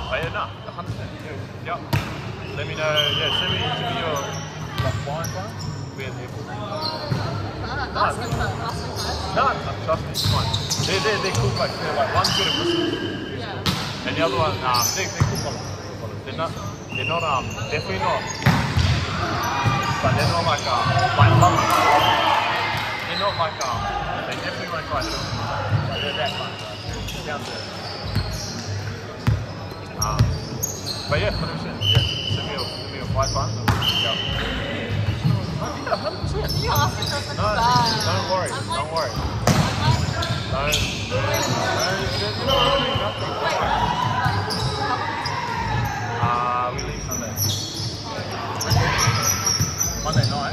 Oh yeah, no, 100%. Yeah. Yep. Let me know. Yeah, send me your flying phone. We're there for. Ask them first. No, trust me, it's fine. They're cool folks. They're like one's good at whistling. Yeah. And the other one, they're cool fellas. They're not definitely not. But they're not like they're not like they definitely won't try to do it. Like they're that kind of guys. Down to but yeah, 100%. Yeah. Send me a flight fund. Yeah, 100%. You ask yourself like No, don't worry. Don't worry. We leave Sunday. Monday night?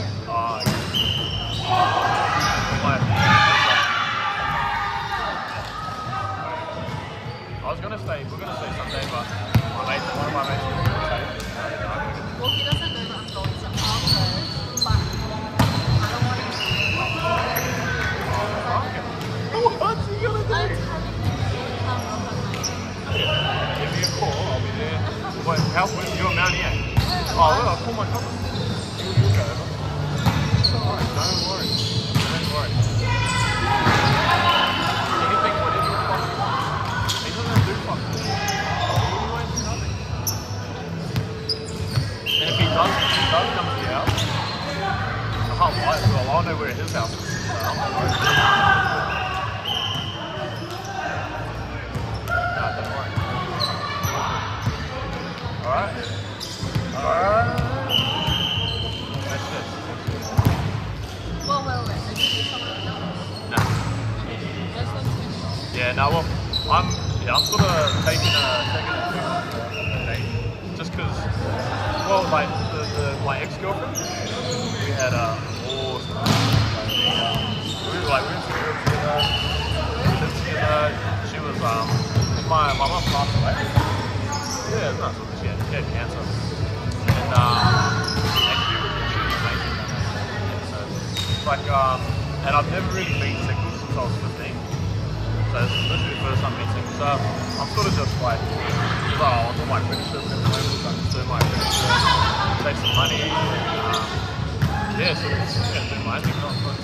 I was gonna stay, we're gonna stay Sunday, but one of my mates is gonna stay. Well, he doesn't know that I'm going to Parker, but I don't want him to. What's he gonna do? Give me a call, I'll be there. Wait, you're Mount Ian? Oh, well, I'll call my cousin. You'll go over. It's alright, don't worry. Don't worry. Anything, whatever you fucking want. He doesn't do fucking. He won't do nothing. And if he does come to the house, I'll know where his house is. So I'm not worried. No, don't worry. Alright? Alright. That's it. Well, did you do something else? No. Yeah, no, well, I'm sort of taking a day, just because, well, like, my ex-girlfriend, we had awesome we were in school together, she was, my mum passed away. Yeah, it's not so she had cancer. And she was amazing. So, it's like, and I've never really been single since I was 15. So this is literally the first time meeting single. So I'm sort of just like, on my apprenticeship at the moment, so I'm just doing my apprenticeship, save some money. Yeah, so it's doing my thing. Not it's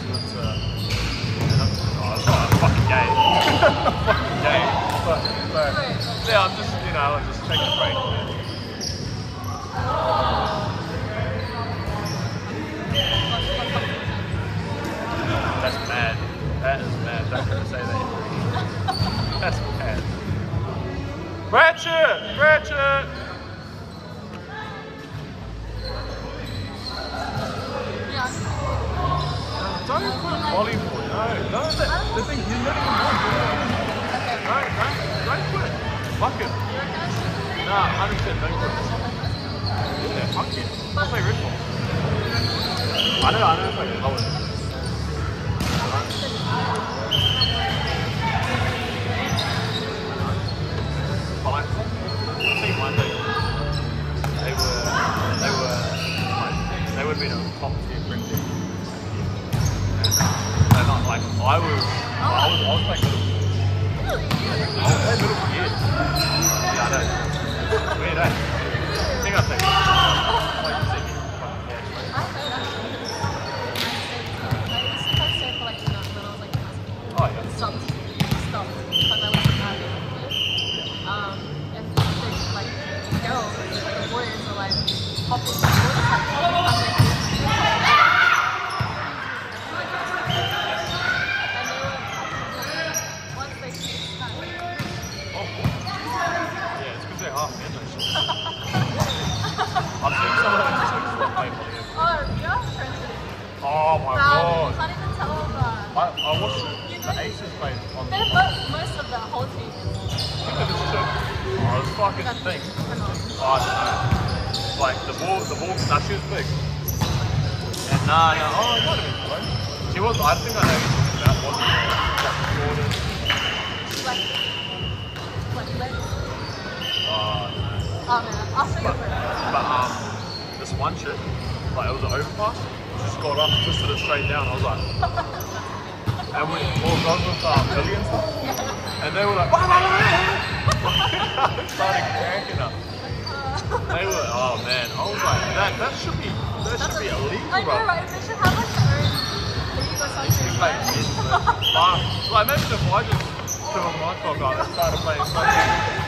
fucking gay. Fucking gay. But yeah, I'm just, just taking a break. That's mad. That is mad. Don't ever say that. That's mad. Ratchet! Ratchet! Don't put volleyball. No. The thing, you're not even going to do it. Don't quit. Fuck it. Nah, 100% don't quit. Yeah, fuck it. I'll play Red Bull. I know it's like lower. But like, I think one day they would have been a top tier friendship. And not like I was like middle. I was middle for years. Yeah, I know. Weird, eh? I think I'll take it. Oh yeah. Stopped because I was having and like girls, the boys are like hopping the once they see yeah, it's because they're half men and shit. I've seen some of them just like play volleyball. oh, you're friends with Oh my god. You can't even tell that. I watched the Aces play on They're most of the whole team. Look at this shit. Oh, this fucking thing. Oh, I don't know. Like, the ball, nah, she was big. And nah, oh, it might have been close. She was, I think I know who you're talking about, wasn't it? Like, Jordan. Like legs. Oh, no. Oh, man, I'll show you a photo. But, this one chick, like, it was an overpass. She just got up, twisted it straight down. I was like, and we all got with Billy and stuff. And they were like, started cracking up. That should be illegal. I know, right? They should have like their own league or something. Like, like maybe if I just took on my clock on and started playing soccer.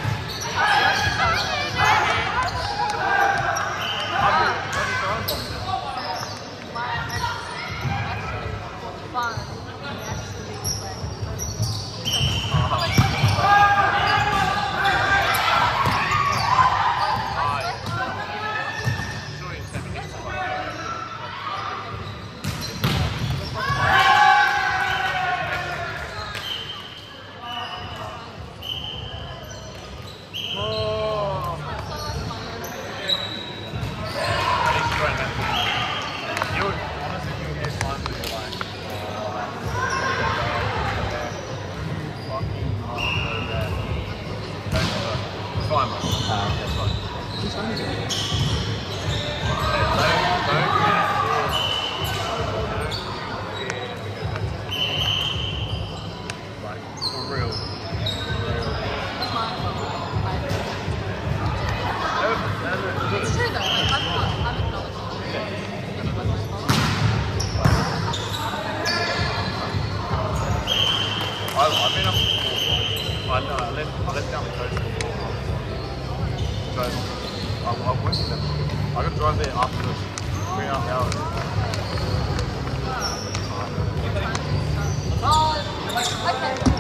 I've been up before. I left down the coast before. So I went with them. I could drive there after 3.5 hours. Okay.